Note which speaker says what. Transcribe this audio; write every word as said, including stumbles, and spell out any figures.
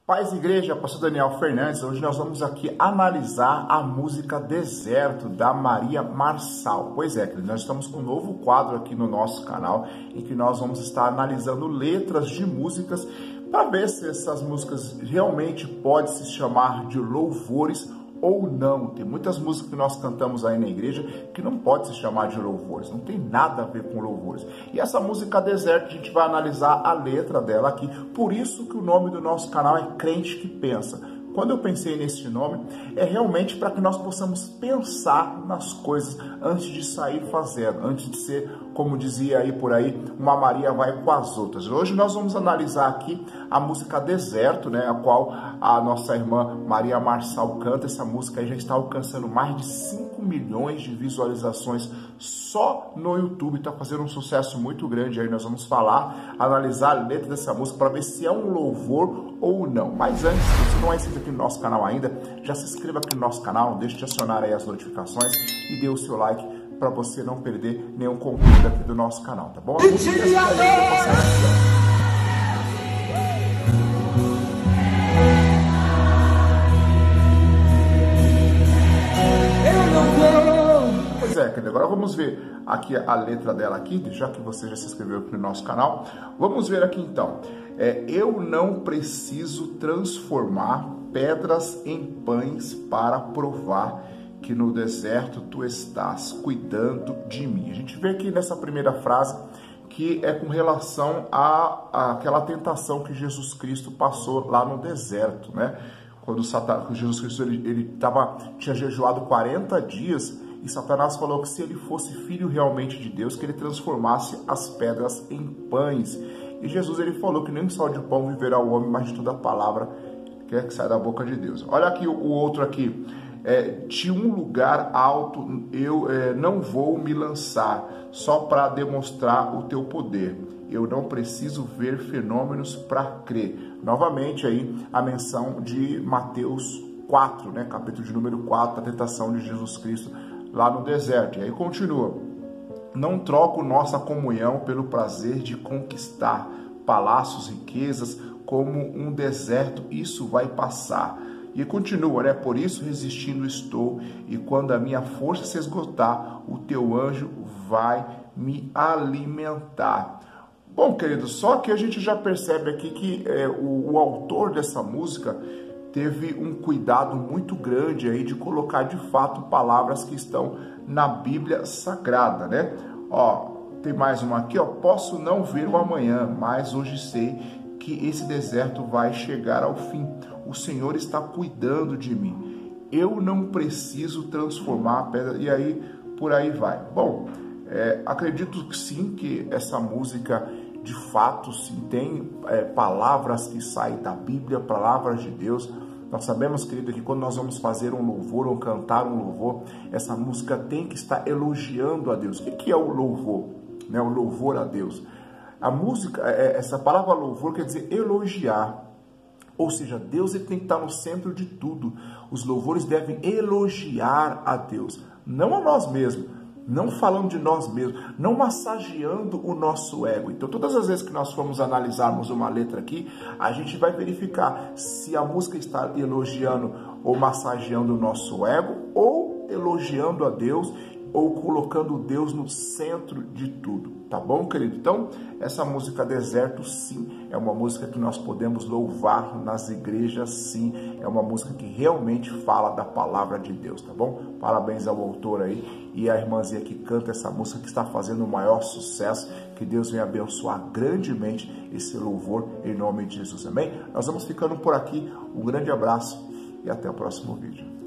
Speaker 1: Paz Igreja, pastor Daniel Fernandes. Hoje nós vamos aqui analisar a música Deserto, da Maria Marçal. Pois é, queridos, nós estamos com um novo quadro aqui no nosso canal, em que nós vamos estar analisando letras de músicas, para ver se essas músicas realmente podem se chamar de louvores ou não. Tem muitas músicas que nós cantamos aí na igreja que não pode se chamar de louvores, não tem nada a ver com louvores. E essa música Deserto, a gente vai analisar a letra dela aqui, por isso que o nome do nosso canal é Crente que Pensa. Quando eu pensei nesse nome, é realmente para que nós possamos pensar nas coisas antes de sair fazendo, antes de ser, como dizia aí por aí, uma Maria vai com as outras. Hoje nós vamos analisar aqui a música Deserto, né, a qual a nossa irmã Maria Marçal canta. Essa música aí já está alcançando mais de cinco milhões de visualizações só no YouTube, está fazendo um sucesso muito grande aí. Nós vamos falar, analisar a letra dessa música para ver se é um louvor ou não. Mas antes, se você não é inscrito aqui no nosso canal ainda, já se inscreva aqui no nosso canal, não deixe de acionar aí as notificações e dê o seu like para você não perder nenhum conteúdo aqui do nosso canal, tá bom? A música é essa daí, eu vou passar aqui, ó. Pois é, agora vamos ver aqui a letra dela aqui, já que você já se inscreveu aqui no nosso canal. Vamos ver aqui então. É, eu não preciso transformar pedras em pães para provar que no deserto tu estás cuidando de mim. A gente vê aqui nessa primeira frase que é com relação à àquela tentação que Jesus Cristo passou lá no deserto, né? Quando Satanás, Jesus Cristo ele, ele tava, tinha jejuado quarenta dias, e Satanás falou que se ele fosse filho realmente de Deus, que ele transformasse as pedras em pães. E Jesus ele falou que nem só de pão viverá o homem, mas de toda a palavra que é que sai da boca de Deus. Olha aqui o, o outro aqui. É, de um lugar alto eu é, não vou me lançar só para demonstrar o teu poder. Eu não preciso ver fenômenos para crer. Novamente aí a menção de Mateus quatro, né? Capítulo de número quatro, a tentação de Jesus Cristo lá no deserto. E aí continua. Não troco nossa comunhão pelo prazer de conquistar palácios, riquezas, como um deserto, isso vai passar. E continua, né? Por isso resistindo estou, e quando a minha força se esgotar, o teu anjo vai me alimentar. Bom, querido, só que a gente já percebe aqui que é, o, o autor dessa música teve um cuidado muito grande aí de colocar de fato palavras que estão na Bíblia Sagrada, né? Ó, tem mais uma aqui, ó. Posso não ver o amanhã, mas hoje sei que esse deserto vai chegar ao fim. O Senhor está cuidando de mim. Eu não preciso transformar a pedra. E aí, por aí vai. Bom, é, acredito que sim, que essa música de fato sim tem é, palavras que saem da Bíblia, palavras de Deus. Nós sabemos, querido, que quando nós vamos fazer um louvor ou cantar um louvor, essa música tem que estar elogiando a Deus. O que é o louvor? Né? O louvor a Deus. A música, essa palavra louvor quer dizer elogiar. Ou seja, Deus ele tem que estar no centro de tudo. Os louvores devem elogiar a Deus, não a nós mesmos, não falando de nós mesmos, não massageando o nosso ego. Então, todas as vezes que nós formos analisarmos uma letra aqui, a gente vai verificar se a música está elogiando ou massageando o nosso ego, ou elogiando a Deus, ou colocando Deus no centro de tudo, tá bom, querido? Então, essa música Deserto, sim, é uma música que nós podemos louvar nas igrejas, sim, é uma música que realmente fala da palavra de Deus, tá bom? Parabéns ao autor aí e à irmãzinha que canta essa música, que está fazendo o maior sucesso, que Deus venha abençoar grandemente esse louvor em nome de Jesus, amém? Nós vamos ficando por aqui, um grande abraço e até o próximo vídeo.